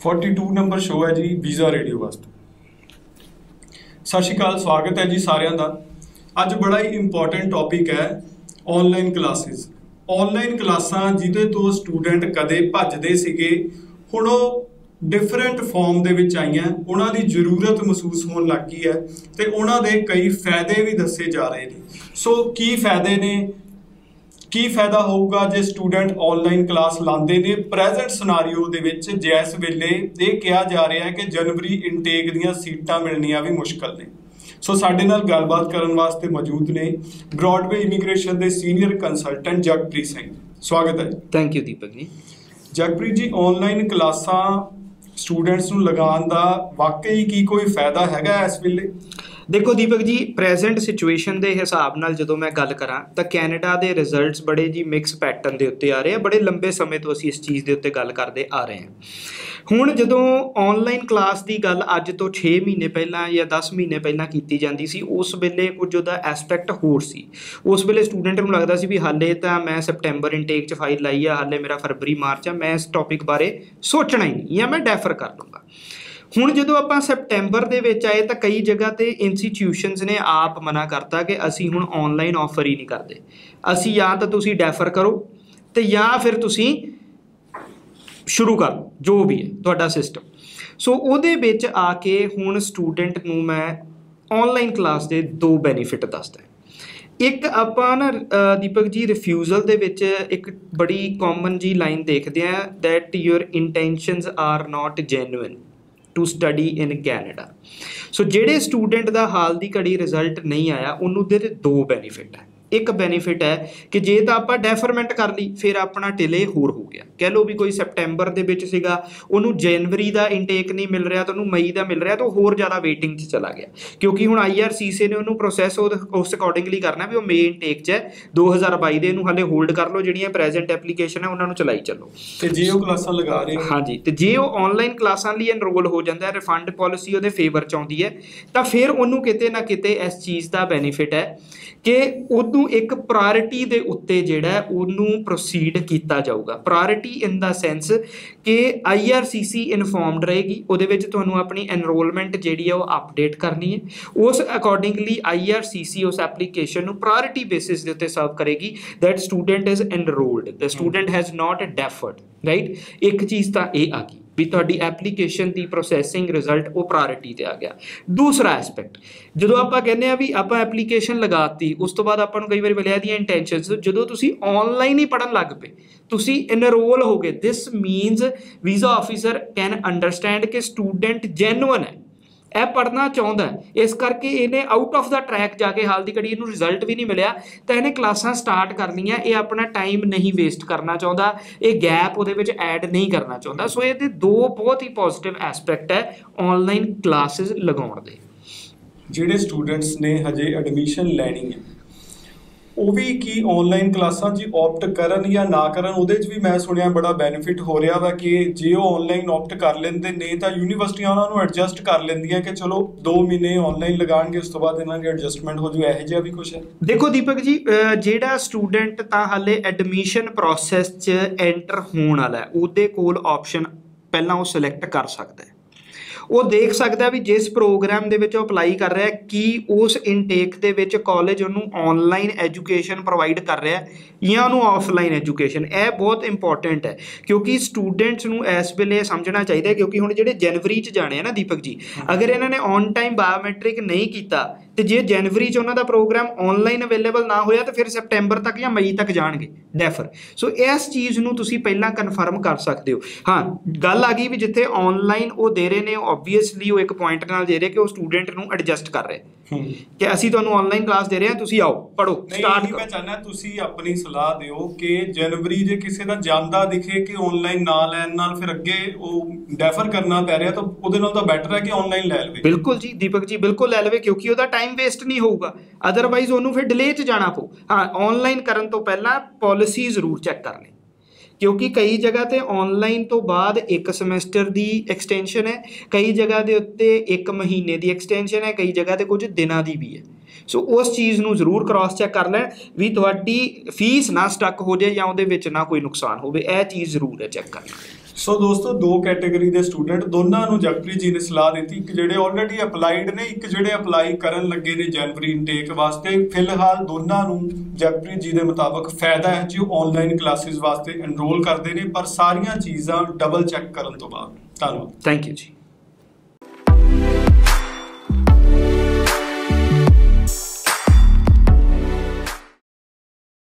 42 number show ਹੈ ਜੀ visa radio ਵਾਸਤੇ। ਸਤਿ ਸ਼੍ਰੀ ਅਕਾਲ, ਸਵਾਗਤ ਹੈ ਜੀ ਸਾਰਿਆਂ ਦਾ। ਅੱਜ ਬੜਾ ਹੀ ਇੰਪੋਰਟੈਂਟ ਟੌਪਿਕ ਹੈ ਆਨਲਾਈਨ ਕਲਾਸਿਸ। ਆਨਲਾਈਨ ਕਲਾਸਾਂ ਜਿਹਦੇ ਤੋਂ ਸਟੂਡੈਂਟ ਕਦੇ ਭੱਜਦੇ ਸੀਗੇ, ਹੁਣ ਉਹ ਡਿਫਰੈਂਟ ਫਾਰਮ ਦੇ ਵਿੱਚ ਆਈਆਂ, ਉਹਨਾਂ ਦੀ ਜ਼ਰੂਰਤ ਮਹਿਸੂਸ ਹੋਣ ਲੱਗ ਗਈ ਹੈ ਤੇ ਉਹਨਾਂ ਦੇ ਕਈ ਫਾਇਦੇ ਵੀ ਦੱਸੇ ਜਾ ਰਹੇ ਨੇ। ਸੋ ਕੀ ਫਾਇਦੇ ਨੇ, ਕੀ ਫਾਇਦਾ ਹੋਊਗਾ ਜੇ ਸਟੂਡੈਂਟ ਆਨਲਾਈਨ ਕਲਾਸ ਲਾਉਂਦੇ ਨੇ। ਪ੍ਰੈਜ਼ੈਂਟ ਸਿਨਾਰੀਓ ਦੇ ਵਿੱਚ ਜਿਸ ਵੇਲੇ ਇਹ ਕਿਹਾ ਜਾ ਰਿਹਾ ਹੈ ਕਿ ਜਨਵਰੀ ਇਨਟੇਕ ਦੀਆਂ ਸੀਟਾਂ ਮਿਲਣੀਆਂ ਵੀ ਮੁਸ਼ਕਲ ਨੇ। ਸੋ ਸਾਡੇ ਨਾਲ ਗੱਲਬਾਤ ਕਰਨ ਵਾਸਤੇ ਮੌਜੂਦ ਨੇ ਬ੍ਰੌਡਵੇ ਇਮੀਗ੍ਰੇਸ਼ਨ ਦੇ ਸੀਨੀਅਰ ਕੰਸਲਟੈਂਟ ਜਗਪ੍ਰੀਤ ਸਿੰਘ। ਸਵਾਗਤ ਹੈ। ਥੈਂਕ ਯੂ ਦੀਪਕ ਜੀ। ਜਗਪ੍ਰੀਤ ਜੀ, ਆਨਲਾਈਨ ਕਲਾਸਾਂ ਸਟੂਡੈਂਟਸ ਨੂੰ ਲਗਾਉਣ ਦਾ ਵਾਕਈ ਕੀ ਕੋਈ ਫਾਇਦਾ ਹੈਗਾ ਇਸ ਵੇਲੇ? ਦੇਖੋ ਦੀਪਕ ਜੀ, ਪ੍ਰੈਜ਼ੈਂਟ ਸਿਚੁਏਸ਼ਨ ਦੇ ਹਿਸਾਬ ਨਾਲ ਜਦੋਂ ਮੈਂ ਗੱਲ ਕਰਾਂ ਤਾਂ ਕੈਨੇਡਾ ਦੇ ਰਿਜ਼ਲਟਸ ਬੜੇ ਜੀ ਮਿਕਸ ਪੈਟਰਨ ਦੇ ਉੱਤੇ ਆ ਰਹੇ ਆ। ਬੜੇ ਲੰਬੇ ਸਮੇਂ ਤੋਂ ਅਸੀਂ ਇਸ ਚੀਜ਼ ਦੇ ਉੱਤੇ ਗੱਲ ਕਰਦੇ ਆ ਰਹੇ ਹਾਂ। ਹੁਣ ਜਦੋਂ ਆਨਲਾਈਨ ਕਲਾਸ ਦੀ ਗੱਲ ਅੱਜ ਤੋਂ 6 ਮਹੀਨੇ ਪਹਿਲਾਂ ਜਾਂ 10 ਮਹੀਨੇ ਪਹਿਲਾਂ ਕੀਤੀ ਜਾਂਦੀ ਸੀ, ਉਸ ਵੇਲੇ ਕੁਝ ਉਹਦਾ ਐਸਪੈਕਟ ਹੋਰ ਸੀ। ਉਸ ਵੇਲੇ ਸਟੂਡੈਂਟ ਨੂੰ ਲੱਗਦਾ ਸੀ ਵੀ ਹਾਲੇ ਤਾਂ ਮੈਂ ਸੈਪਟੈਂਬਰ ਇਨਟੇਕ 'ਚ ਫਾਈਲ ਲਾਈ ਆ, ਹਾਲੇ ਮੇਰਾ ਫਰਵਰੀ ਮਾਰਚ ਆ, ਮੈਂ ਇਸ ਟੌਪਿਕ ਬਾਰੇ ਸੋਚਣਾ ਹੀ ਨਹੀਂ ਜਾਂ ਮੈਂ ਡੈਫਰ ਕਰ ਲੂੰਗਾ। ਹੁਣ ਜਦੋਂ ਆਪਾਂ ਸੈਪਟੈਂਬਰ ਦੇ ਵਿੱਚ ਆਏ ਤਾਂ ਕਈ ਜਗ੍ਹਾ 'ਤੇ ਇੰਸਟੀਟਿਊਸ਼ਨਸ ਨੇ ਆਪ ਮਨਾ ਕਰਤਾ ਕਿ ਅਸੀਂ ਹੁਣ ਆਨਲਾਈਨ ਆਫਰ ਹੀ ਨਹੀਂ ਕਰਦੇ, ਅਸੀਂ ਜਾਂ ਤਾਂ ਤੁਸੀਂ ਡੈਫਰ ਕਰੋ ਅਤੇ ਜਾਂ ਫਿਰ ਤੁਸੀਂ ਸ਼ੁਰੂ ਕਰ ਲਓ, ਜੋ ਵੀ ਹੈ ਤੁਹਾਡਾ ਸਿਸਟਮ। ਸੋ ਉਹਦੇ ਵਿੱਚ ਆ ਕੇ ਹੁਣ ਸਟੂਡੈਂਟ ਨੂੰ ਮੈਂ ਆਨਲਾਈਨ ਕਲਾਸ ਦੇ 2 ਬੈਨੀਫਿਟ ਦੱਸਦਾ। ਇੱਕ ਆਪਾਂ ਨਾ ਦੀਪਕ ਜੀ ਰਿਫਿਊਜ਼ਲ ਦੇ ਵਿੱਚ ਇੱਕ ਬੜੀ ਕਾਮਨ ਜੀ ਲਾਈਨ ਦੇਖਦੇ ਹਾਂ, that your intentions are not genuine to study in Canada. So ਜਿਹੜੇ ਸਟੂਡੈਂਟ ਦਾ ਹਾਲ ਦੀ ਘੜੀ ਰਿਜ਼ਲਟ ਨਹੀਂ ਆਇਆ, ਉਹਨੂੰ ਦੇ 2 ਬੈਨੀਫਿਟ ਹੈ। ਇੱਕ ਬੈਨੀਫਿਟ ਹੈ ਕਿ ਜੇ ਤਾਂ ਆਪਾਂ ਡੈਫਰਮੈਂਟ ਕਰ ਲਈ ਫਿਰ ਆਪਣਾ ਡਿਲੇ ਹੋਰ ਹੋ ਗਿਆ। ਕਹਿ ਲਓ ਵੀ ਕੋਈ ਸੈਪਟੈਂਬਰ ਦੇ ਵਿੱਚ ਸੀਗਾ, ਉਹਨੂੰ ਜਨਵਰੀ ਦਾ ਇਨਟੇਕ ਨਹੀਂ ਮਿਲ ਰਿਹਾ ਤਾਂ ਉਹਨੂੰ ਮਈ ਦਾ ਮਿਲ ਰਿਹਾ, ਤਾਂ ਉਹ ਹੋਰ ਜ਼ਿਆਦਾ ਵੇਟਿੰਗ 'ਚ ਚਲਾ ਗਿਆ। ਕਿਉਂਕਿ ਹੁਣ IRCC ਨੇ ਉਹਨੂੰ ਪ੍ਰੋਸੈਸ ਉਸ ਅਕੋਰਡਿੰਗਲੀ ਕਰਨਾ ਵੀ ਉਹ ਮਈ ਇਨਟੇਕ 'ਚ ਹੈ 2022 ਦੇ, ਇਹਨੂੰ ਹਾਲੇ ਹੋਲਡ ਕਰ ਲਓ। ਜਿਹੜੀਆਂ ਪ੍ਰੈਜ਼ੈਂਟ ਐਪਲੀਕੇਸ਼ਨ ਹੈ ਉਹਨਾਂ ਨੂੰ ਚਲਾਈ ਚੱਲੋ। ਤੇ ਜੇ ਉਹ ਕਲਾਸਾਂ ਲਗਾ ਰਹੇ, ਹਾਂਜੀ, ਤੇ ਜੇ ਉਹ ਆਨਲਾਈਨ ਕਲਾਸਾਂ ਲਈ ਐਨਰੋਲ ਹੋ ਜਾਂਦਾ ਹੈ, ਰਿਫੰਡ ਪਾਲਿਸੀ ਉਹਦੇ ਫੇਵਰ 'ਚ ਆਉਂਦੀ ਹੈ, ਤਾਂ ਫਿਰ ਉਹਨੂੰ ਕਿਤੇ ਨਾ ਕਿਤੇ ਇਸ ਚੀਜ਼ ਦਾ ਬੈਨੀਫਿਟ ਹੈ ਕਿ ਉਹਨੂੰ ਇੱਕ ਪ੍ਰਾਇਰਟੀ ਦੇ ਉੱਤੇ ਜਿਹੜਾ ਉਹਨੂੰ ਪ੍ਰੋਸੀਡ ਕੀਤਾ ਜਾਊਗਾ। ਪ੍ਰਾਇਰਟੀ ਇਨ ਦਾ ਸੈਂਸ ਕਿ IRCC ਇਨਫੋਰਮਡ ਰਹੇਗੀ, ਉਹਦੇ ਵਿੱਚ ਤੁਹਾਨੂੰ ਆਪਣੀ ਐਨਰੋਲਮੈਂਟ ਜਿਹੜੀ ਹੈ ਉਹ ਅਪਡੇਟ ਕਰਨੀ ਹੈ। ਉਸ ਅਕੋਰਡਿੰਗਲੀ IRCC ਉਸ ਐਪਲੀਕੇਸ਼ਨ ਨੂੰ ਪ੍ਰਾਇਰਟੀ ਬੇਸਿਸ ਦੇ ਉੱਤੇ ਸਰਵ ਕਰੇਗੀ that student is enrolled, the student has not deferred, right. ਇੱਕ ਚੀਜ਼ ਤਾਂ ਇਹ ਆ ਗਈ ਵੀ ਤੁਹਾਡੀ ਐਪਲੀਕੇਸ਼ਨ ਦੀ ਪ੍ਰੋਸੈਸਿੰਗ ਰਿਜ਼ਲਟ ਉਹ ਪ੍ਰਾਇਰਟੀ 'ਤੇ ਆ ਗਿਆ। ਦੂਸਰਾ ਐਸਪੈਕਟ, ਜਦੋਂ ਆਪਾਂ ਕਹਿੰਦੇ ਆ ਵੀ ਆਪਾਂ ਐਪਲੀਕੇਸ਼ਨ ਲਗਾਤੀ, ਉਸ ਤੋਂ ਬਾਅਦ ਆਪਾਂ ਨੂੰ ਕਈ ਵਾਰੀ ਮਿਲਿਆ ਦੀਆਂ ਇੰਟੈਂਸ਼ਨਸ, ਜਦੋਂ ਤੁਸੀਂ ਆਨਲਾਈਨ ਹੀ ਪੜ੍ਹਨ ਲੱਗ ਪਏ, ਤੁਸੀਂ ਐਨਰੋਲ ਹੋ ਗਏ, this means visa officer can understand ਕਿ ਸਟੂਡੈਂਟ ਜੈਨੂਅਨ ਹੈ, ਇਹ ਪੜ੍ਹਨਾ ਚਾਹੁੰਦਾ ਹੈ। ਇਸ ਕਰਕੇ ਇਹਨੇ ਆਊਟ ਆਫ ਦਾ ਟਰੈਕ ਜਾ ਕੇ ਹਾਲ ਦੀ ਘੜੀ ਇਹਨੂੰ ਰਿਜ਼ਲਟ ਵੀ ਨਹੀਂ ਮਿਲਿਆ ਤਾਂ ਇਹਨੇ ਕਲਾਸਾਂ ਸਟਾਰਟ ਕਰ ਲਈਆਂ। ਇਹ ਆਪਣਾ ਟਾਈਮ ਨਹੀਂ ਵੇਸਟ ਕਰਨਾ ਚਾਹੁੰਦਾ, ਇਹ ਗੈਪ ਉਹਦੇ ਵਿੱਚ ਐਡ ਨਹੀਂ ਕਰਨਾ ਚਾਹੁੰਦਾ। ਸੋ ਇਹਦੇ 2 ਬਹੁਤ ਹੀ ਪੋਜ਼ੀਟਿਵ ਐਸਪੈਕਟ ਹੈ ਆਨਲਾਈਨ ਕਲਾਸਿਸ ਲਗਾਉਣ ਦੇ। ਜਿਹੜੇ ਸਟੂਡੈਂਟਸ ਨੇ ਹਜੇ ਐਡਮਿਸ਼ਨ ਲੈਣੀ ਹੈ, ਉਹ ਵੀ ਕੀ ਆਨਲਾਈਨ ਕਲਾਸਾਂ 'ਚ ਆਪਟ ਕਰਨ ਜਾਂ ਨਾ ਕਰਨ? ਉਹਦੇ 'ਚ ਵੀ ਮੈਂ ਸੁਣਿਆ ਬੜਾ ਬੈਨੀਫਿਟ ਹੋ ਰਿਹਾ ਵਾ ਕਿ ਜੇ ਉਹ ਆਨਲਾਈਨ ਆਪਟ ਕਰ ਲੈਂਦੇ ਨੇ ਤਾਂ ਯੂਨੀਵਰਸਿਟੀਆਂ ਉਹਨਾਂ ਨੂੰ ਐਡਜਸਟ ਕਰ ਲੈਂਦੀਆਂ ਕਿ ਚਲੋ 2 ਮਹੀਨੇ ਆਨਲਾਈਨ ਲਗਾਉਣਗੇ, ਉਸ ਤੋਂ ਬਾਅਦ ਇਹਨਾਂ ਦੀ ਐਡਜਸਟਮੈਂਟ ਹੋ ਜੂ। ਇਹੋ ਜਿਹਾ ਵੀ ਕੁਛ ਹੈ? ਦੇਖੋ ਦੀਪਕ ਜੀ, ਜਿਹੜਾ ਸਟੂਡੈਂਟ ਤਾਂ ਹਾਲੇ ਐਡਮਿਸ਼ਨ ਪ੍ਰੋਸੈਸ 'ਚ ਐਂਟਰ ਹੋਣ ਵਾਲਾ, ਉਹਦੇ ਕੋਲ ਆਪਸ਼ਨ ਪਹਿਲਾਂ ਉਹ ਸਿਲੈਕਟ ਕਰ ਸਕਦਾ ਹੈ। ਉਹ ਦੇਖ ਸਕਦਾ ਵੀ ਜਿਸ ਪ੍ਰੋਗਰਾਮ ਦੇ ਵਿੱਚ ਉਹ ਅਪਲਾਈ ਕਰ ਰਿਹਾ, ਕੀ ਉਸ ਇਨਟੇਕ ਦੇ ਵਿੱਚ ਕਾਲਜ ਉਹਨੂੰ ਆਨਲਾਈਨ ਐਜੂਕੇਸ਼ਨ ਪ੍ਰੋਵਾਈਡ ਕਰ ਰਿਹਾ ਜਾਂ ਉਹਨੂੰ ਆਫਲਾਈਨ ਐਜੂਕੇਸ਼ਨ। ਇਹ ਬਹੁਤ ਇੰਪੋਰਟੈਂਟ ਹੈ ਕਿਉਂਕਿ ਸਟੂਡੈਂਟਸ ਨੂੰ ਇਸ ਵੇਲੇ ਸਮਝਣਾ ਚਾਹੀਦਾ, ਕਿਉਂਕਿ ਹੁਣ ਜਿਹੜੇ ਜਨਵਰੀ 'ਚ ਜਾਣੇ ਆ ਨਾ ਦੀਪਕ ਜੀ, ਅਗਰ ਇਹਨਾਂ ਨੇ ਔਨ ਟਾਈਮ ਬਾਇਓਮੈਟ੍ਰਿਕ ਨਹੀਂ ਕੀਤਾ ਤੇ ਜੇ ਜਨਵਰੀ 'ਚ ਉਹਨਾਂ ਦਾ ਪ੍ਰੋਗਰਾਮ ਆਨਲਾਈਨ ਅਵੇਲੇਬਲ ਨਾ ਹੋਇਆ ਤਾਂ ਫਿਰ ਸੈਪਟੈਂਬਰ ਤੱਕ ਜਾਂ ਮਈ ਤੱਕ ਜਾਣਗੇ ਡੈਫਰ। ਸੋ ਇਸ ਚੀਜ਼ ਨੂੰ ਤੁਸੀਂ ਪਹਿਲਾਂ ਕਨਫਰਮ ਕਰ ਸਕਦੇ ਹੋ। ਹਾਂ, ਗੱਲ ਆ ਗਈ ਵੀ ਜਿੱਥੇ ਆਨਲਾਈਨ ਉਹ ਦੇ ਰਹੇ ਨੇ, ਓਬਵੀਅਸਲੀ ਉਹ ਇੱਕ ਪੁਆਇੰਟ ਨਾਲ ਦੇ ਰਹੇ ਕਿ ਉਹ ਸਟੂਡੈਂਟ ਨੂੰ ਐਡਜਸਟ ਕਰ ਰਹੇ ਕਿ ਅਸੀਂ ਤੁਹਾਨੂੰ ਆਨਲਾਈਨ ਕਲਾਸ ਦੇ ਰਹੇ ਹਾਂ, ਤੁਸੀਂ ਆਓ ਪੜ੍ਹੋ ਸਟਾਰਟ ਕਰੋ। ਮੈਂ ਚਾਹੁੰਦਾ ਤੁਸੀਂ ਆਪਣੀ ਸਲਾਹ ਦਿਓ ਕਿ ਜਨਵਰੀ ਜੇ ਕਿਸੇ ਦਾ ਜਾਂਦਾ ਦਿਖੇ ਕਿ ਆਨਲਾਈਨ ਨਾ ਲੈਣ ਨਾਲ ਫਿਰ ਅੱਗੇ ਉਹ ਡੈਫਰ ਕਰਨਾ ਪੈ ਰਿਹਾ, ਤਾਂ ਉਹਦੇ ਨਾਲ ਤਾਂ ਬੈਟਰ ਹੈ ਕਿ ਆਨਲਾਈਨ ਲੈ ਲਵੇ। ਬਿਲਕੁਲ ਜੀ ਦੀਪਕ ਜੀ, ਬਿਲਕੁਲ ਲੈ ਲਵੇ, ਕਿਉਂਕਿ ਉਹਦਾ ਟਾਈਮ ਵੇਸਟ ਨਹੀਂ ਹੋਊਗਾ। ਅਦਰਵਾਈਜ਼ ਉਹਨੂੰ ਫਿਰ ਡਿਲੇ 'ਚ ਜਾਣਾ ਪਊ। ਹਾਂ, ਆਨਲਾਈਨ ਕਰਨ ਤੋਂ ਪਹਿਲਾਂ ਪਾਲਿਸੀ ਜ਼ਰੂਰ ਚੈੱਕ ਕਰ ਲੈ, ਕਿਉਂਕਿ ਕਈ ਜਗ੍ਹਾ 'ਤੇ ਆਨਲਾਈਨ ਤੋਂ ਬਾਅਦ 1 ਸਮੈਸਟਰ ਦੀ ਐਕਸਟੈਂਸ਼ਨ ਹੈ, ਕਈ ਜਗ੍ਹਾ ਦੇ ਉੱਤੇ 1 ਮਹੀਨੇ ਦੀ ਐਕਸਟੈਂਸ਼ਨ ਹੈ, ਕਈ ਜਗ੍ਹਾ 'ਤੇ ਕੁਝ ਦਿਨਾਂ ਦੀ ਵੀ ਹੈ। ਸੋ ਉਸ ਚੀਜ਼ ਨੂੰ ਜ਼ਰੂਰ ਕ੍ਰਾਸ ਚੈੱਕ ਕਰ ਲੈਣ ਵੀ ਤੁਹਾਡੀ ਫੀਸ ਨਾ ਸਟਕ ਹੋ ਜਾਏ ਜਾਂ ਉਹਦੇ ਵਿੱਚ ਨਾ ਕੋਈ ਨੁਕਸਾਨ ਹੋਵੇ। ਇਹ ਚੀਜ਼ ਜ਼ਰੂਰ ਹੈ ਚੈੱਕ ਕਰਨਾ। ਸੋ ਦੋਸਤੋ, ਦੋ ਕੈਟਾਗਰੀ ਦੇ ਸਟੂਡੈਂਟ, ਦੋਨਾਂ ਨੂੰ ਜਗਪ੍ਰੀਤ ਜੀ ਨੇ ਸਲਾਹ ਦਿੱਤੀ, ਇੱਕ ਜਿਹੜੇ ਆਲਰੇਡੀ ਅਪਲਾਈਡ ਨੇ, ਇੱਕ ਜਿਹੜੇ ਅਪਲਾਈ ਕਰਨ ਲੱਗੇ ਨੇ ਜਨਵਰੀ ਇਨਟੇਕ ਵਾਸਤੇ। ਫਿਲਹਾਲ ਦੋਨਾਂ ਨੂੰ ਜਗਪ੍ਰੀਤ ਜੀ ਦੇ ਮੁਤਾਬਕ ਫਾਇਦਾ ਹੈ ਜੀ ਉਹ ਆਨਲਾਈਨ ਕਲਾਸਿਸ ਵਾਸਤੇ ਐਨਰੋਲ ਕਰਦੇ ਨੇ, ਪਰ ਸਾਰੀਆਂ ਚੀਜ਼ਾਂ ਡਬਲ ਚੈੱਕ ਕਰਨ ਤੋਂ ਬਾਅਦ। ਧੰਨਵਾਦ। ਥੈਂਕ ਯੂ ਜੀ।